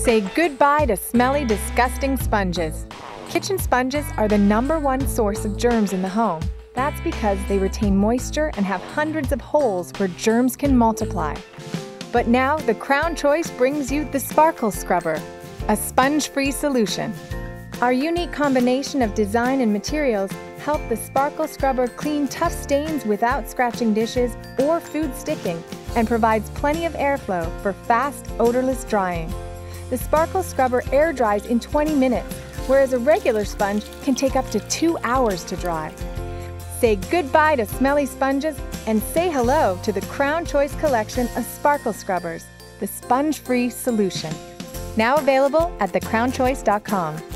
Say goodbye to smelly, disgusting sponges. Kitchen sponges are the #1 source of germs in the home. That's because they retain moisture and have hundreds of holes where germs can multiply. But now the Crown Choice brings you the Sparkle Scrubber, a sponge-free solution. Our unique combination of design and materials help the Sparkle Scrubber clean tough stains without scratching dishes or food sticking, and provides plenty of airflow for fast, odorless drying. The Sparkle Scrubber air dries in 20 minutes, whereas a regular sponge can take up to 2 hours to dry. Say goodbye to smelly sponges and say hello to the Crown Choice collection of Sparkle Scrubbers, the sponge-free solution. Now available at thecrownchoice.com.